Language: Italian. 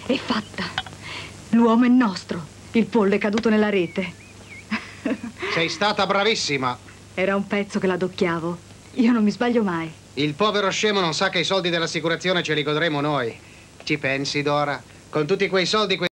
È fatta. L'uomo è nostro. Il pollo è caduto nella rete. Sei stata bravissima. Era un pezzo che l'adocchiavo. Io non mi sbaglio mai. Il povero scemo non sa che i soldi dell'assicurazione ce li godremo noi. Ci pensi, Dora? Con tutti quei soldi...